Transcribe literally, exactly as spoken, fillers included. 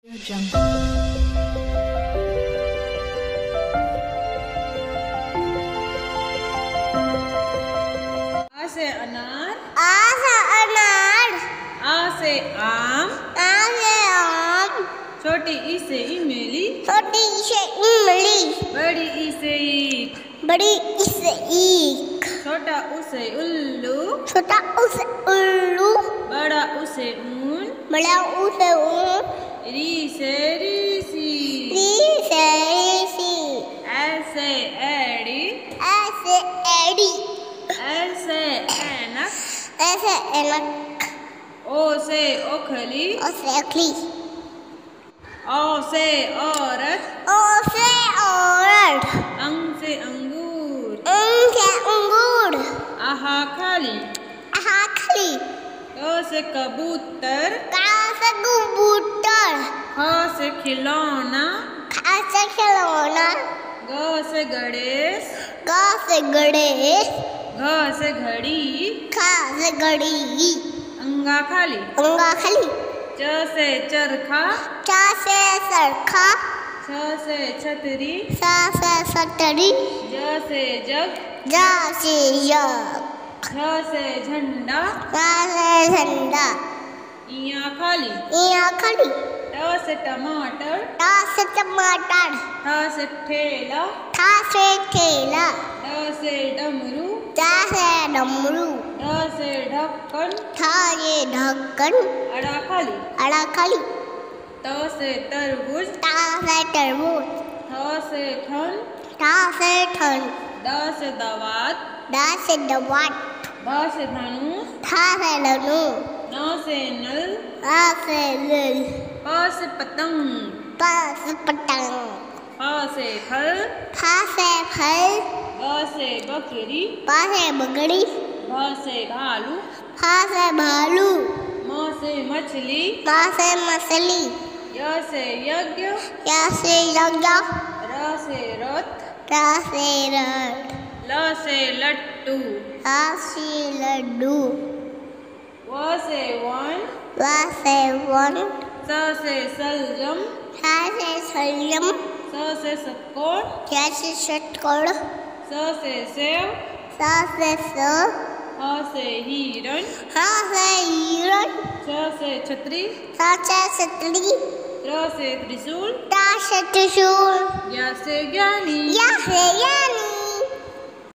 जंगल आ से अनार, आ से अनार, आ से आम, आ से आम, छोटी ई से इमली, छोटी ई से इमली, बड़ी ई से ईख, बड़ी ई से ईख, छोटा ऊ से उल्लू, छोटा ऊ से उल्लू, बड़ा ऊ से ऊन, बड़ा ऊ से ऊन, री से ऋषि, री से ऋषि, ऐसे एड़ी, ऐसे एड़ी, ऐसे ऐनक, ऐसे ऐनक, ओ से ओखली, ओ से ओखली, औ से औरत, ओ से औरत, अंग से अंगूर, अंग से अंगूर, आहा खाली, आहा खाली, क से कबूतर, का से कबूतर, ख से खिलौना, खा से खिलौना, ग से गणेश, ग से गणेश, घ से घड़ी, खा से घड़ी, अंगा खाली, अंगा खाली, च से चरखा, चा से सरखा, छ से छतरी, सा से सतरी, ज से जग, जा से जग, झ से झंडा, रा से झंडा, इया खाली, इया खाली, ट से टमाटर, टा से टमाटर, ठ से ठेला, था से ठेला, ड से डमरू, जा से डमरू, ढ से ढक्कन, था से ढक्कन, अड़ा खाली, अड़ा खाली, त से तरबूज, ता से तरबूज, थ से थन, था से ठन, द से दवात, दा से दवात, ध से धनुष, था से धनु, न से नल, आ से नल, प से पतंग, पा से पतंग, फ से फल, फा से फल, ब से बकरी, पा से बगड़ी, भ से भालू, फा से भालू, म से मछली, मा से मछली, य से यज्ञ, या से यज्ञ, र से रथ, रा से रथ, ल से लट्टू, आ से लड्डू, व से वन, वा से वन, स से सलजम, हा से सलजम, स से षटकोण, या से षटकोण, स से सेव, सा से स, ह से हिरण, हा से हिरण, छ से छतरी, सा से छतरी, त्र से त्रिशूल, ता से त्रिशूल, ज्ञ से ज्ञानी। या से ज्ञानी।